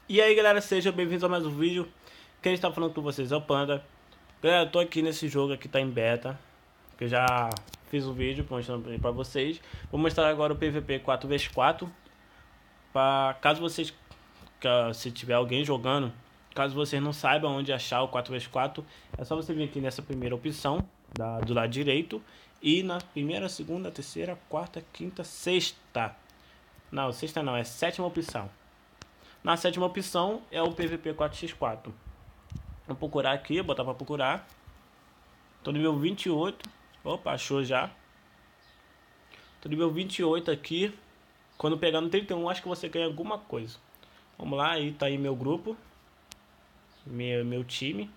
E aí galera, sejam bem-vindos a mais um vídeo. Quem está falando com vocês é o Panda. Galera, eu tô aqui nesse jogo aqui, tá em beta, que eu já fiz um vídeo mostrando pra vocês. Vou mostrar agora o PVP 4x4, para caso vocês, se tiver alguém jogando, caso vocês não saibam onde achar o 4x4, é só você vir aqui nessa primeira opção do lado direito e na primeira, segunda, terceira, quarta, quinta, sexta. Não, sexta não, é sétima opção. Na sétima opção é o PVP 4x4. Vou procurar aqui, botar pra procurar. Tô nível 28. Opa, achou já. Tô nível 28 aqui. Quando pegar no 31, acho que você ganha alguma coisa. Vamos lá, aí tá aí meu grupo. Meu time.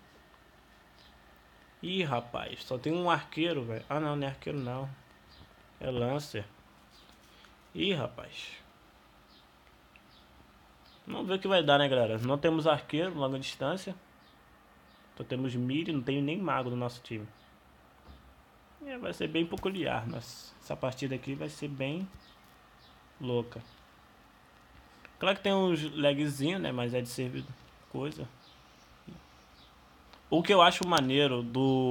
Ih, rapaz, só tem um arqueiro, velho. Ah, não, não é arqueiro não. É Lancer. Ih, rapaz. Vamos ver o que vai dar, né, galera? Não temos arqueiro, longa distância. Só temos mid, não tem nem mago no nosso time. Vai ser bem peculiar, mas essa partida aqui vai ser bem louca. Claro que tem uns lagzinho, né? Mas é de servir coisa. O que eu acho maneiro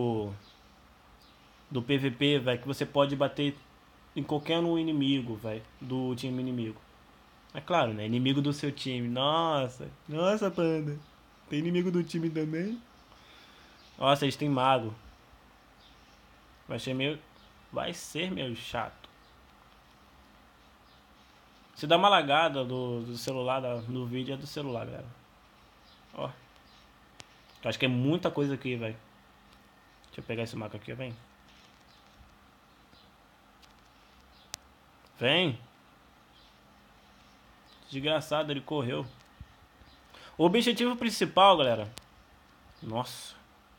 do PVP, velho, que você pode bater em qualquer um inimigo, velho, do time inimigo. É claro, né? Inimigo do seu time. Nossa, Panda. Tem inimigo do time também? Nossa, eles têm mago. Vai ser meio chato. Se dá uma lagada do celular, no vídeo é do celular, galera. Ó. Eu acho que é muita coisa aqui, velho. Deixa eu pegar esse maco aqui, vem. Vem. Desgraçado, ele correu. O objetivo principal, galera. Nossa.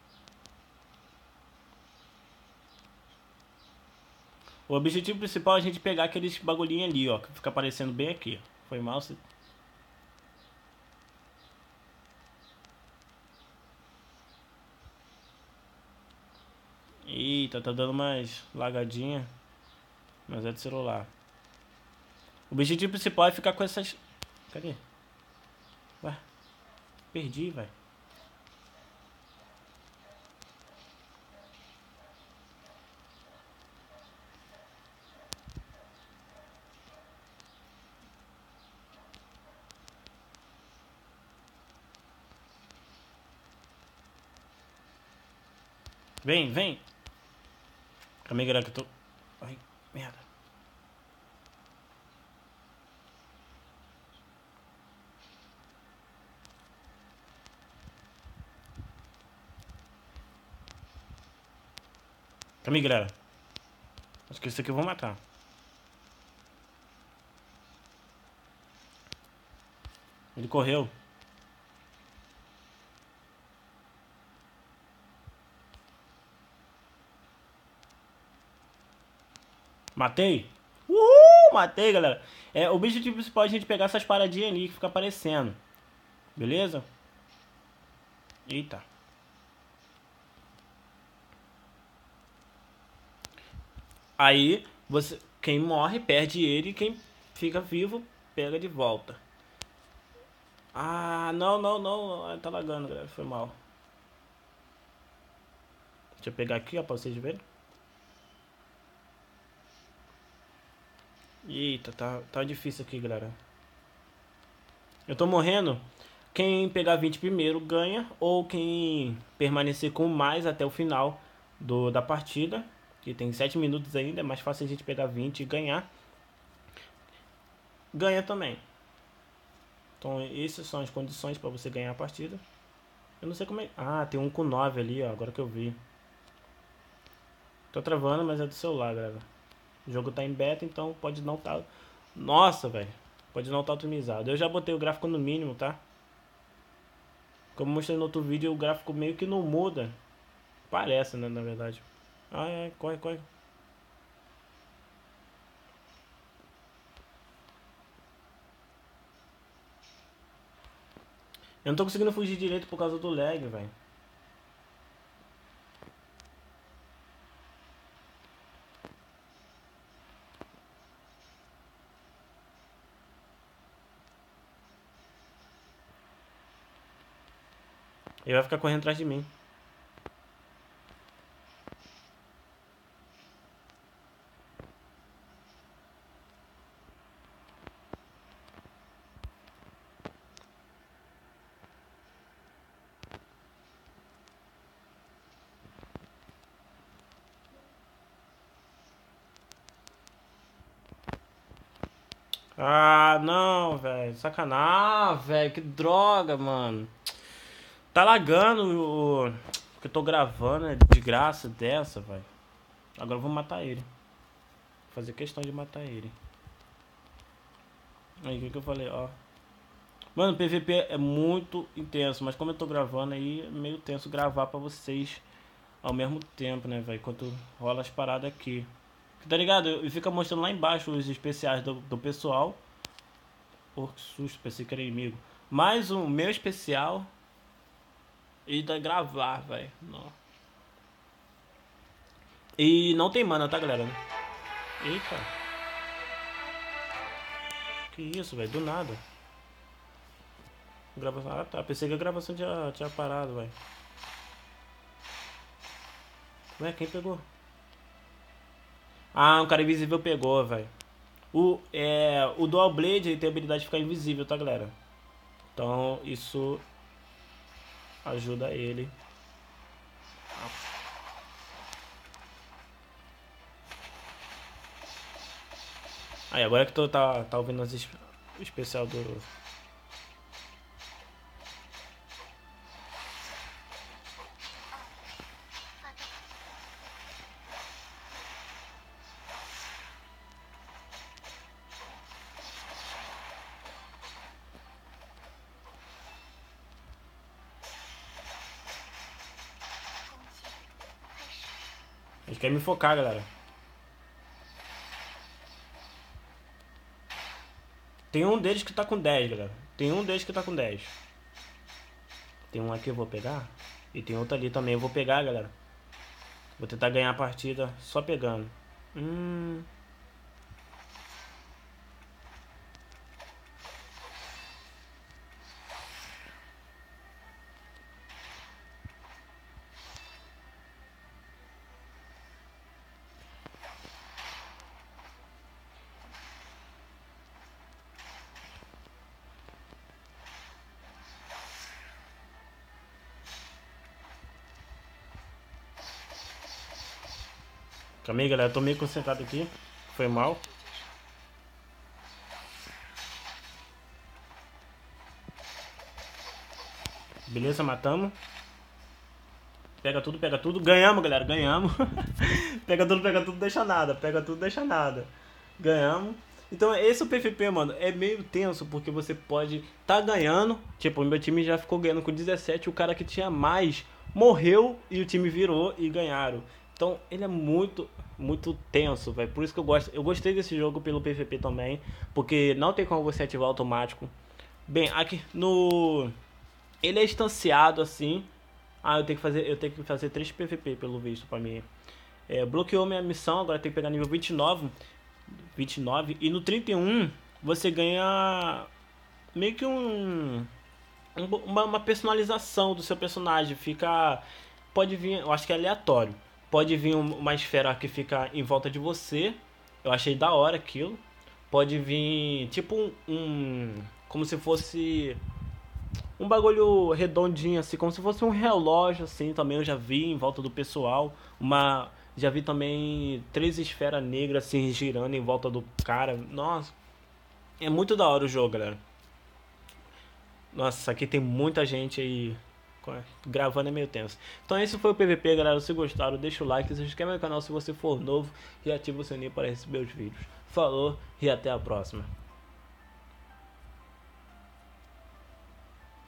O objetivo principal é a gente pegar aqueles bagulhinhos ali, ó. Que fica aparecendo bem aqui. Foi mal, se... Eita, tá dando mais lagadinha. Mas é do celular. O objetivo principal é ficar com essas... Cadê? Ué, perdi, velho. Vem, vem. Calma aí, galera, que eu tô... Ai, merda. Calma aí, galera. Acho que esse aqui eu vou matar. Ele correu. Matei? Uhul! Matei, galera. O objetivo principal é a gente pegar essas paradinhas ali que fica aparecendo. Beleza? Eita. Aí, quem morre, perde ele. E quem fica vivo, pega de volta. Ah, não, não, não. Tá lagando, galera. Foi mal. Deixa eu pegar aqui, ó, pra vocês verem. Eita, tá difícil aqui, galera. Eu tô morrendo. Quem pegar 20 primeiro ganha. Ou quem permanecer com mais até o final da partida. Que tem 7 minutos ainda. É mais fácil a gente pegar 20 e ganhar. Ganha também. Então essas são as condições para você ganhar a partida. Eu não sei como é... Ah, tem um com 9 ali, ó. Agora que eu vi. Tô travando, mas é do celular, galera. O jogo tá em beta, então pode não tá... Nossa, velho. Pode não estar otimizado. Eu já botei o gráfico no mínimo, tá? Como mostrei no outro vídeo, o gráfico meio que não muda. Parece, né, na verdade. Ai, ai, corre, corre. Eu não tô conseguindo fugir direito por causa do lag, velho. Ele vai ficar correndo atrás de mim. Ah, não, velho. Sacanagem, velho. Que droga, mano. Tá lagando o que eu tô gravando, é de graça dessa, velho. Agora eu vou matar ele. Vou fazer questão de matar ele. Aí, o que eu falei, ó. Mano, o PVP é muito intenso, mas como eu tô gravando aí, é meio tenso gravar pra vocês ao mesmo tempo, né, velho? Enquanto rola as paradas aqui. Tá ligado? E fica mostrando lá embaixo os especiais do pessoal. Pô, que susto, pensei que era inimigo. Mais um meu especial. E da gravar, velho. E não tem mana, tá, galera? Eita. Que isso, velho? Do nada. Gravação. Ah, tá. Pensei que a gravação tinha parado, velho. Ué, quem pegou? Ah, um cara invisível pegou, velho. O Dual Blade ele tem a habilidade de ficar invisível, tá, galera? Então, isso ajuda ele. Aí, agora que tu tá ouvindo o especial do... Eles querem me focar, galera. Tem um deles que tá com 10, galera. Tem um deles que tá com 10. Tem um aqui eu vou pegar. E tem outro ali também eu vou pegar, galera. Vou tentar ganhar a partida só pegando. Calma aí, galera. Eu tô meio concentrado aqui. Foi mal. Beleza, matamos. Pega tudo. Ganhamos, galera. Ganhamos. Pega tudo, deixa nada. Pega tudo, deixa nada. Ganhamos. Então, esse é o PVP, mano. É meio tenso, porque você pode tá ganhando. Tipo, o meu time já ficou ganhando com 17. O cara que tinha mais morreu e o time virou e ganharam. Então, ele é muito, muito tenso, velho. Por isso que eu gosto. Eu gostei desse jogo pelo PVP também. Porque não tem como você ativar automático. Bem, aqui no... Ele é instanciado assim. Ah, eu tenho que fazer 3 PVP pelo visto pra mim. Bloqueou minha missão, agora tem que pegar nível 29. E no 31 você ganha meio que uma personalização do seu personagem. Pode vir, eu acho que é aleatório. Pode vir uma esfera que fica em volta de você. Eu achei da hora aquilo. Pode vir tipo como se fosse um bagulho redondinho, assim, como se fosse um relógio, assim, também eu já vi em volta do pessoal. Já vi também 3 esferas negras, assim, girando em volta do cara. Nossa, é muito da hora o jogo, galera. Nossa, aqui tem muita gente aí gravando, é meio tenso. Então esse foi o PVP, galera. Se gostaram, deixa o like, se inscreve no canal se você for novo e ativa o sininho para receber os vídeos. Falou e até a próxima.